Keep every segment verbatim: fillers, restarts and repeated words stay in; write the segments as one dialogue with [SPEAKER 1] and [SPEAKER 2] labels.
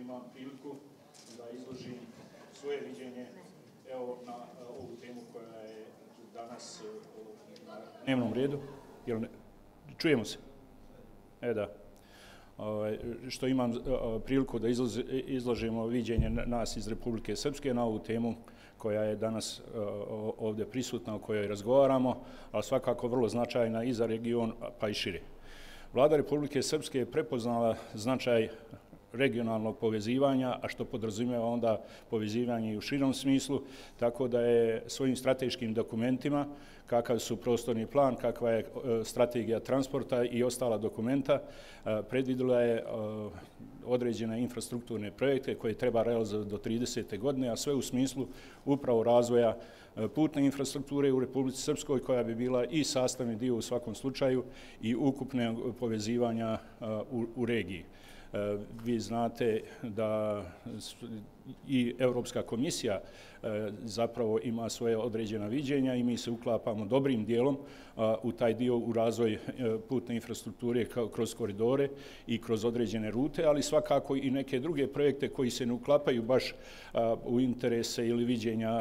[SPEAKER 1] imam priliku da izložim svoje viđenje evo na ovu temu koja je danas na dnevnom redu. Jel ne? Čujemo se? E da. Što imam priliku da izložimo viđenje nas iz Republike Srpske na ovu temu koja je danas ovdje prisutna, o kojoj razgovaramo, ali svakako vrlo značajna i za region, pa i šire. Vlada Republike Srpske je prepoznala značaj regionalnog povezivanja, a što podrazumijeva onda povezivanje i u širom smislu, tako da je svojim strateškim dokumentima, kakav su prostorni plan, kakva je strategija transporta i ostala dokumenta, predvidjela je određene infrastrukturne projekte koje treba realizovati do tridesete godine, a sve u smislu upravo razvoja putne infrastrukture u Republici Srpskoj, koja bi bila i sastavni dio u svakom slučaju i ukupne povezivanja u, u regiji. Vi znate da i Europska komisija zapravo ima svoje određena viđenja i mi se uklapamo dobrim dijelom u taj dio u razvoj putne infrastrukture kroz koridore i kroz određene rute, ali svakako i neke druge projekte koji se ne uklapaju baš u interese ili viđenja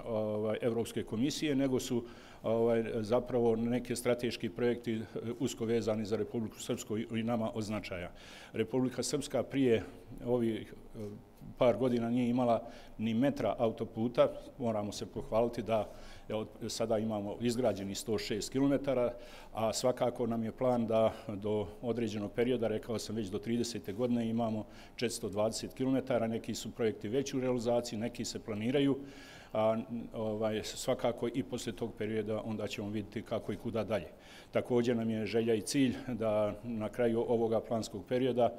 [SPEAKER 1] Europske komisije, nego su zapravo neke strateški projekti usko vezani za Republiku Srpsku i nama od značaja. Republika Srpska prije ovih par godina nije imala ni metra autoputa. Moramo se pohvaliti da sada imamo izgrađeni sto šest kilometara, a svakako nam je plan da do određenog perioda, rekao sam već do tridesete godine, imamo četiristo dvadeset kilometara. Neki su projekti već u realizaciji, neki se planiraju, a ovaj, svakako i poslije tog perioda onda ćemo vidjeti kako i kuda dalje. Također nam je želja i cilj da na kraju ovoga planskog perioda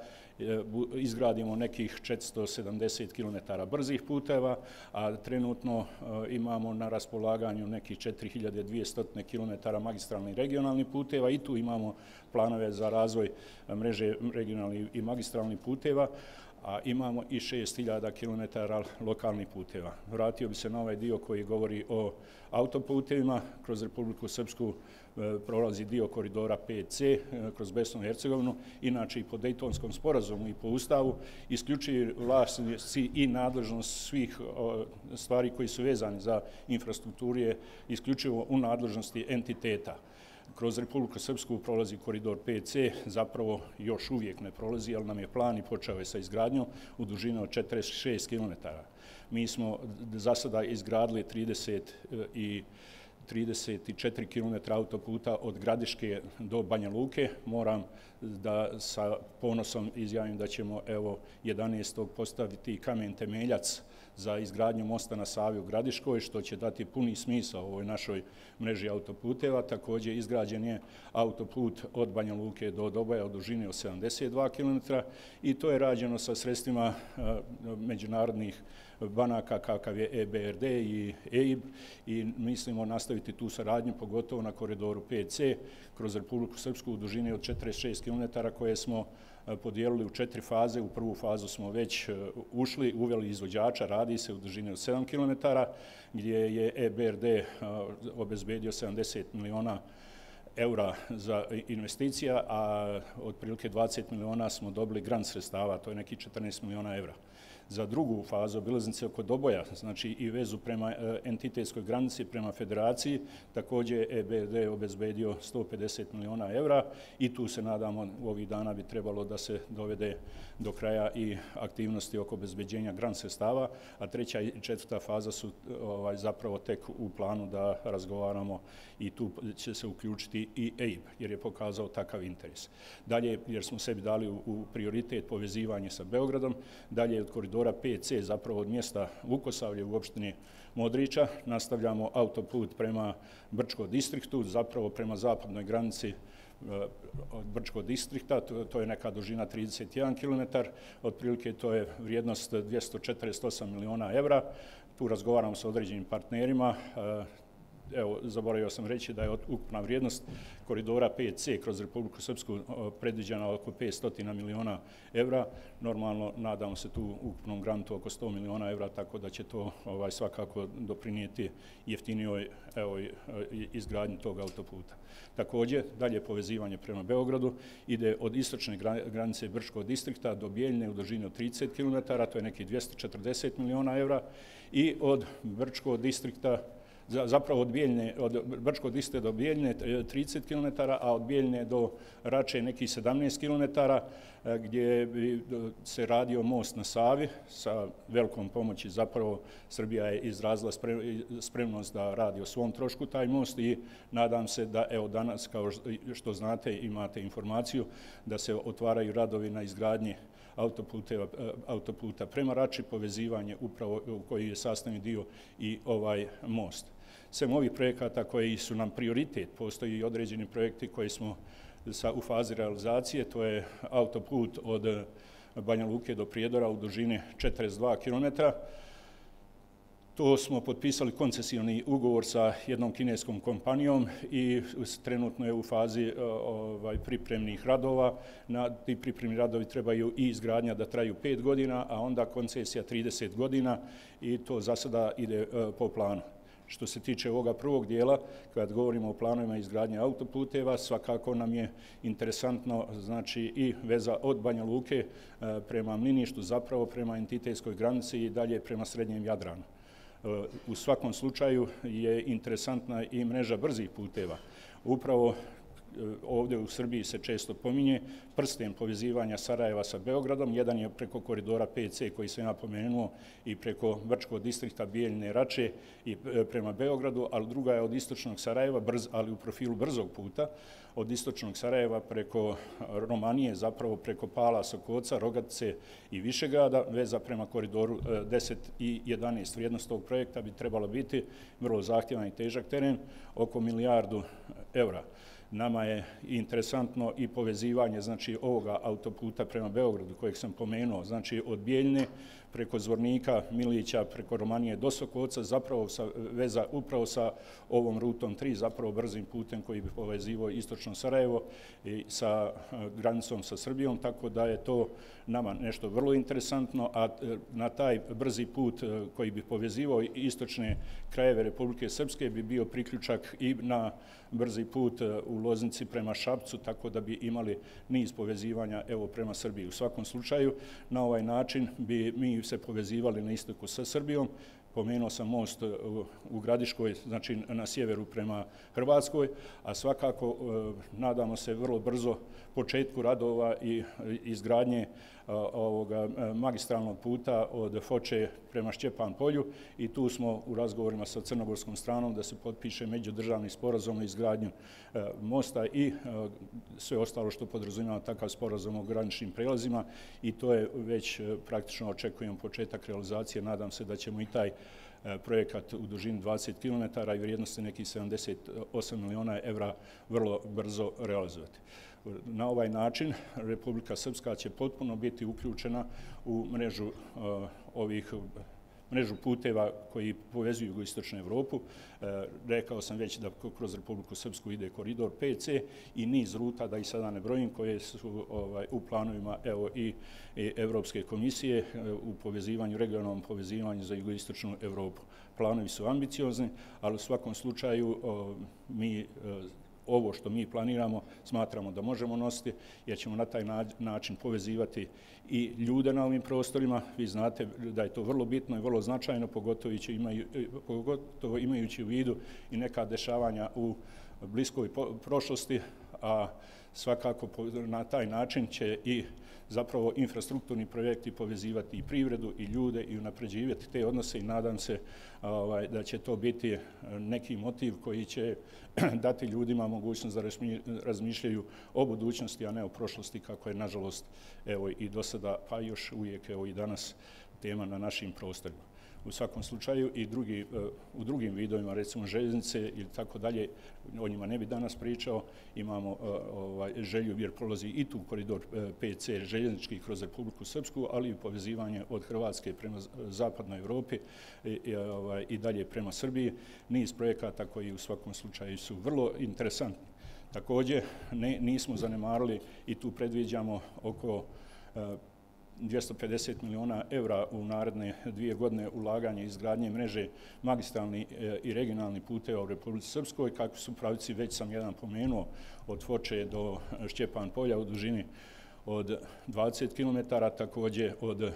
[SPEAKER 1] izgradimo nekih četiristo sedamdeset kilometara brzih puteva, a trenutno imamo na raspolaganju nekih četiri hiljade dvjesto kilometara magistralnih regionalnih puteva i tu imamo planove za razvoj mreže regionalnih i magistralnih puteva, a imamo i šest hiljada kilometara lokalnih puteva. Vratio bi se na ovaj dio koji govori o autoputevima. Kroz Republiku Srpsku prolazi dio koridora P C kroz Bosnu i Hercegovinu. Inače i po Dejtonskom sporazumu i po Ustavu isključuju vlasnici i nadležnost svih stvari koji su vezani za infrastrukturu je isključivo u nadležnosti entiteta. Kroz Republiku Srpsku prolazi koridor P C, zapravo još uvijek ne prolazi, ali nam je plan i počeo je sa izgradnjom u dužini od četrdeset šest kilometara. Mi smo za sada izgradili trideset i trideset četiri kilometra autoputa od Gradiške do Banja Luke. Moram da sa ponosom izjavim da ćemo evo jedanaestog postaviti kamen temeljac za izgradnju mosta na Savi u Gradiškoj, što će dati puni smisao ovoj našoj mreži autoputeva. Također izgrađen je autoput od Banja Luke do Doboja u dužini od sedamdeset dva kilometra i to je rađeno sa sredstvima međunarodnih banaka kakav je E B R D i E I B i mislimo nastaviti tu saradnju, pogotovo na koridoru P C kroz Republiku Srpsku u dužini od četrdeset šest kilometara koje smo podijelili u četiri faze. U prvu fazu smo već ušli, uveli izvođača, radi se u dužini od sedam kilometara, gdje je E B R D obezbedio sedamdeset miliona eura za investicija, a otprilike dvadeset miliona smo dobili grant sredstava, to je neki četrnaest miliona evra. Za drugu fazu obilaznice oko Doboja, znači i vezu prema entitetskoj granici, prema federaciji, također E B R D je obezbedio sto pedeset miliona evra i tu se nadamo u ovih dana bi trebalo da se dovede do kraja i aktivnosti oko obezbeđenja grant sredstava, a treća i četvrta faza su ovaj, zapravo tek u planu da razgovaramo i tu će se uključiti i E I B, jer je pokazao takav interes. Dalje, jer smo sebi dali u, u prioritet povezivanje sa Beogradom, dalje od koridora P C, zapravo od mjesta Vukosavlje u opštini Modrića, nastavljamo autoput prema Brčkom distriktu, zapravo prema zapadnoj granici od Brčkog distrikta, to, to je neka dužina trideset jedan kilometar, otprilike to je vrijednost dvjesto četrdeset osam miliona evra. Tu razgovaramo sa određenim partnerima. evo, zaboravio sam reći da je ukupna vrijednost koridora P C kroz Republiku Srpsku predviđena oko petsto miliona evra. Normalno, nadamo se tu ukupnom grantu oko sto miliona evra, tako da će to ovaj, svakako doprinijeti jeftinijoj evo, izgradnji tog autoputa. Također, dalje povezivanje prema Beogradu ide od istočne granice Brčkog distrikta do Bijeljne u dužini od trideset kilometara, to je nekih dvjesto četrdeset miliona evra, i od Brčkog distrikta, zapravo od, Bijeljne, od Brčkog distrikta do Bijeljne trideset kilometara, a od Bijeljne do Rače nekih sedamnaest kilometara, gdje bi se radio most na Savi sa velikom pomoći. Zapravo Srbija je izrazila spremnost da radi o svom trošku taj most i nadam se da evo danas, kao što znate, imate informaciju da se otvaraju radovi na izgradnji autoputa prema Rači, povezivanje upravo koji je sastavni dio i ovaj most. Sem ovih projekata koji su nam prioritet, postoji i određeni projekti koji smo u fazi realizacije, to je autoput od Banja Luke do Prijedora u dužini četrdeset dva kilometra. To smo potpisali koncesioni ugovor sa jednom kineskom kompanijom i trenutno je u fazi ovaj, pripremnih radova. Na ti pripremni radovi trebaju i izgradnja da traju pet godina, a onda koncesija trideset godina i to za sada ide po planu. Što se tiče ovoga prvog dijela, kad govorimo o planovima izgradnje autoputeva, svakako nam je interesantno, znači, i veza od Banja Luke prema Mliništu, zapravo prema entitetskoj granici i dalje prema srednjem Jadranu. U svakom slučaju je interesantna i mreža brzih puteva. Upravo ovdje u Srbiji se često pominje prsten povezivanja Sarajeva sa Beogradom. Jedan je preko koridora P C koji sam ja pomenuo i preko Brčkog distrikta Bijeljne, Rače i prema Beogradu, ali druga je od istočnog Sarajeva, brz, ali u profilu brzog puta, od istočnog Sarajeva preko Romanije, zapravo preko Pala, Sokoca, Rogatice i Višegrada, veza prema koridoru deset i jedanaest. Vrijednost tog projekta bi trebala biti vrlo zahtjevan i težak teren, oko milijardu evra. Nama je interesantno i povezivanje, znači, ovoga autoputa prema Beogradu kojeg sam pomenuo, znači od Bijeljne preko Zvornika, Milića, preko Romanije do Sokoca, zapravo sa, veza upravo sa ovom rutom tri, zapravo brzim putem koji bi povezivao istočno Sarajevo i sa granicom sa Srbijom, tako da je to nama nešto vrlo interesantno, a na taj brzi put koji bi povezivao istočne krajeve Republike Srpske bi bio priključak i na brzi put u Loznici prema Šapcu, tako da bi imali niz povezivanja evo prema Srbiji. U svakom slučaju, na ovaj način bi mi se povezivali na istoku sa Srbijom. Pomenuo sam most u Gradiškoj, znači na sjeveru prema Hrvatskoj, a svakako nadamo se vrlo brzo početku radova i izgradnje ovoga magistralnog puta od Foče prema Šćepan polju i tu smo u razgovorima sa crnogorskom stranom da se potpiše međudržavni sporazum o izgradnju mosta i sve ostalo što podrazumijeva takav sporazum o graničnim prelazima i to je već praktično očekujemo početak realizacije. Nadam se da ćemo i taj projekat u dužini dvadeset kilometara i vrijednosti nekih sedamdeset osam miliona evra vrlo brzo realizovati. Na ovaj način Republika Srpska će potpuno biti uključena u mrežu ovih mrežu puteva koji povezuju jugoistočnu Evropu. Rekao sam već da kroz Republiku Srpsku ide koridor P C i niz ruta, da i sada ne brojim, koje su ovaj, u planovima evo, i, i Evropske komisije u povezivanju, regionalnom povezivanju za jugoistočnu Evropu. Planovi su ambiciozni, ali u svakom slučaju o, mi ovo što mi planiramo smatramo da možemo nositi, jer ćemo na taj način povezivati i ljude na ovim prostorima. Vi znate da je to vrlo bitno i vrlo značajno, pogotovo, imaju, pogotovo imajući u vidu i neka dešavanja u bliskoj prošlosti, a svakako na taj način će i zapravo infrastrukturni projekti povezivati i privredu i ljude i unapređivati te odnose i nadam se ovaj, da će to biti neki motiv koji će dati ljudima mogućnost da razmišljaju o budućnosti, a ne o prošlosti, kako je nažalost evo i do sada, pa još uvijek evo i danas tema na našim prostorima. U svakom slučaju i drugi, u drugim vidovima, recimo željeznice ili tako dalje, o njima ne bi danas pričao, imamo ovaj, želju jer prolazi i tu koridor P C željeznički kroz Republiku Srpsku, ali i povezivanje od Hrvatske prema zapadnoj Evropi i, i, ovaj, i dalje prema Srbiji. Niz projekata koji u svakom slučaju su vrlo interesantni. Također ne, nismo zanemarili i tu predviđamo oko dvjesto pedeset miliona evra u naredne dvije godine ulaganje i izgradnje mreže magistralni i regionalni puteva u Republici Srpskoj, kakvi su pravci, već sam jedan pomenuo, od Foče do Šćepan polja u dužini od dvadeset kilometara, također od,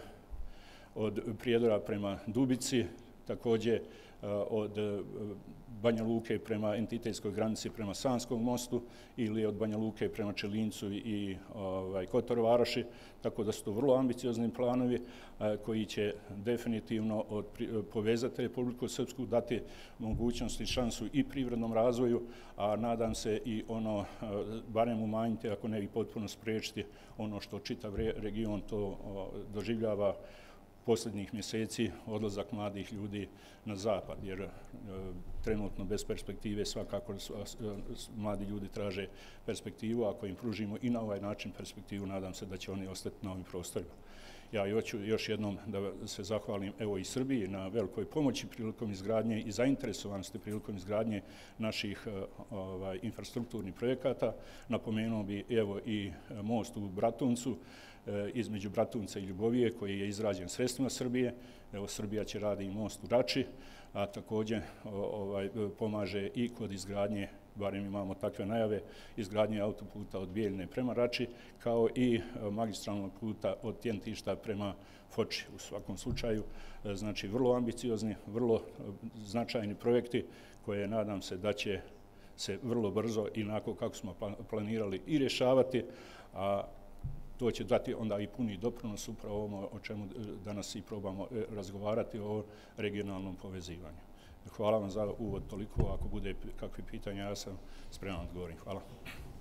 [SPEAKER 1] od Prijedora prema Dubici, također od Banja Luke prema entitetskoj granici prema Sanskom mostu ili od Banja Luke prema Čelincu i ovaj, Kotor-Varoši, tako da su to vrlo ambiciozni planovi a, koji će definitivno od, povezati Republiku Srpsku, dati mogućnost i šansu i privrednom razvoju, a nadam se i ono, a, barem umanjiti, ako ne i potpuno spriječiti ono što čitav re, region to a, doživljava posljednjih mjeseci, odlazak mladih ljudi na zapad, jer e, trenutno bez perspektive svakako s, s, mladi ljudi traže perspektivu, ako im pružimo i na ovaj način perspektivu, nadam se da će oni ostati na ovim prostorima. Ja i hoću još jednom da se zahvalim evo i Srbiji na velikoj pomoći prilikom izgradnje i zainteresovanosti prilikom izgradnje naših ovaj, infrastrukturnih projekata. Napomenuo bi evo i most u Bratuncu, između Bratunca i Ljubovije, koji je izrađen sredstvima Srbije. Evo, Srbija će radi i most u Rači, a također ovaj, pomaže i kod izgradnje, barem imamo takve najave, izgradnje autoputa od Bijeljine prema Rači, kao i magistralnog puta od Tjentišta prema Foči. U svakom slučaju, znači, vrlo ambiciozni, vrlo značajni projekti koje nadam se da će se vrlo brzo i onako kako smo planirali i rješavati, a to će dati onda i puni doprinos upravo ovo o čemu danas i probamo razgovarati, o regionalnom povezivanju. Hvala vam za uvod toliko, ako bude kakve pitanja, ja sam spreman odgovorim. Hvala.